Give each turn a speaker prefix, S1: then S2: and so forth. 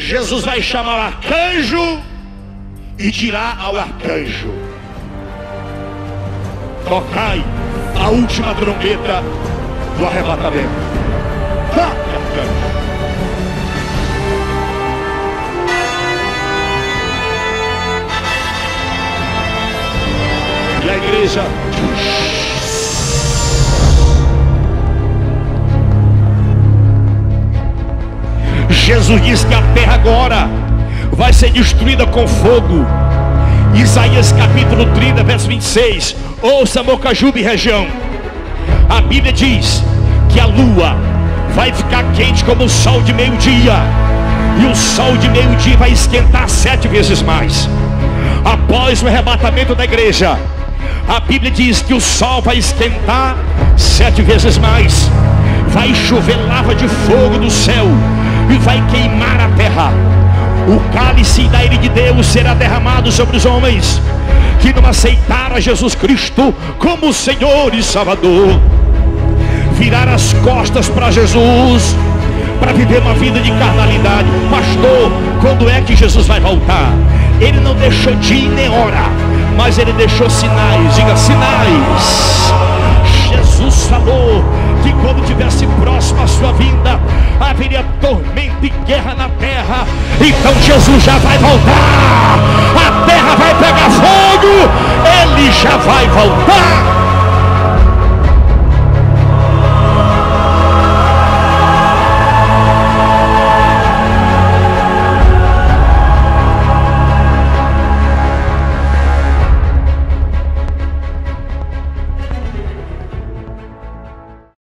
S1: Jesus vai chamar o arcanjo e dirá ao arcanjo: tocai a última trombeta do arrebatamento. Toque, arcanjo. E a igreja... Jesus diz que a terra agora vai ser destruída com fogo. Isaías capítulo 30, verso 26. Ouça, Mocajube e região. A Bíblia diz que a lua vai ficar quente como o sol de meio-dia, e o sol de meio-dia vai esquentar 7 vezes mais. Após o arrebatamento da igreja, a Bíblia diz que o sol vai esquentar 7 vezes mais. Vai chover lava de fogo do céu e vai queimar a terra. O cálice da ira de Deus será derramado sobre os homens que não aceitaram a Jesus Cristo como Senhor e Salvador. Virar as costas para Jesus, para viver uma vida de carnalidade. Pastor, quando é que Jesus vai voltar? Ele não deixou dia nem hora, mas ele deixou sinais. Diga, sinais. Jesus falou que quando estivesse próximo a sua vinda, haveria tormento e guerra na terra. Então Jesus já vai voltar. A terra vai pegar fogo. Ele já vai voltar.